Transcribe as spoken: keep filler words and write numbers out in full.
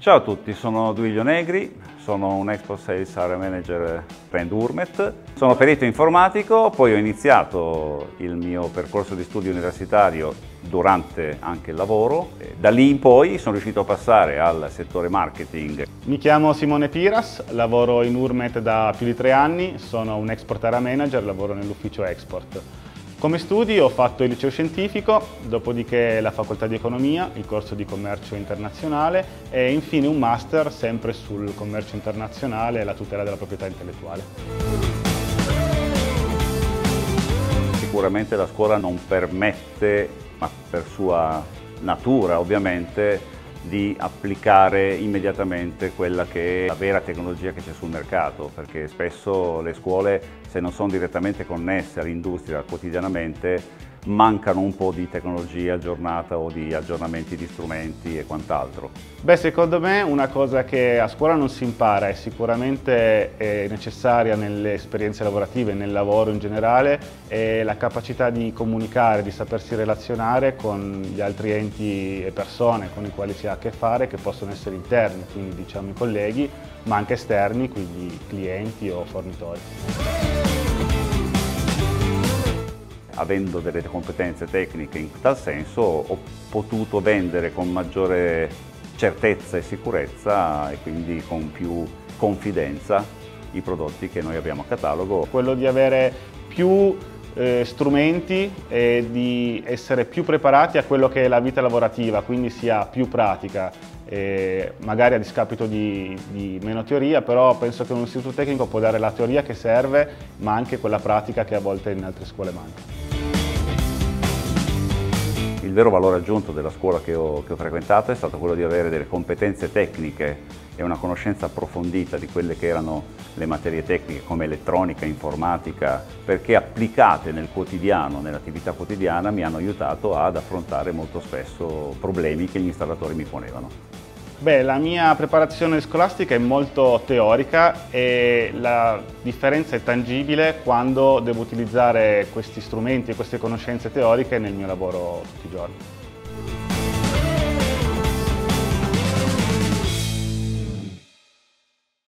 Ciao a tutti, sono Duilio Negri, sono un Export Sales Area Manager Brand Urmet. Sono perito informatico, poi ho iniziato il mio percorso di studio universitario durante anche il lavoro. Da lì in poi sono riuscito a passare al settore marketing. Mi chiamo Simone Piras, lavoro in Urmet da più di tre anni, sono un Export Area Manager, lavoro nell'ufficio Export. Come studi ho fatto il liceo scientifico, dopodiché la facoltà di economia, il corso di commercio internazionale e infine un master sempre sul commercio internazionale e la tutela della proprietà intellettuale. Sicuramente la scuola non permette, ma per sua natura ovviamente, di applicare immediatamente quella che è la vera tecnologia che c'è sul mercato, perché spesso le scuole, se non sono direttamente connesse all'industria quotidianamente, mancano un po' di tecnologia aggiornata o di aggiornamenti di strumenti e quant'altro. Beh, secondo me una cosa che a scuola non si impara e sicuramente è necessaria nelle esperienze lavorative e nel lavoro in generale è la capacità di comunicare, di sapersi relazionare con gli altri enti e persone con i quali si ha a che fare, che possono essere interni, quindi diciamo i colleghi, ma anche esterni, quindi clienti o fornitori. Avendo delle competenze tecniche in tal senso ho potuto vendere con maggiore certezza e sicurezza e quindi con più confidenza i prodotti che noi abbiamo a catalogo. Quello di avere più eh, strumenti e di essere più preparati a quello che è la vita lavorativa, quindi sia più pratica, eh, magari a discapito di, di meno teoria, però penso che un istituto tecnico può dare la teoria che serve, ma anche quella pratica che a volte in altre scuole manca. Il vero valore aggiunto della scuola che ho, che ho frequentato è stato quello di avere delle competenze tecniche e una conoscenza approfondita di quelle che erano le materie tecniche come elettronica, informatica, perché applicate nel quotidiano, nell'attività quotidiana, mi hanno aiutato ad affrontare molto spesso problemi che gli installatori mi ponevano. Beh, la mia preparazione scolastica è molto teorica e la differenza è tangibile quando devo utilizzare questi strumenti e queste conoscenze teoriche nel mio lavoro tutti i giorni.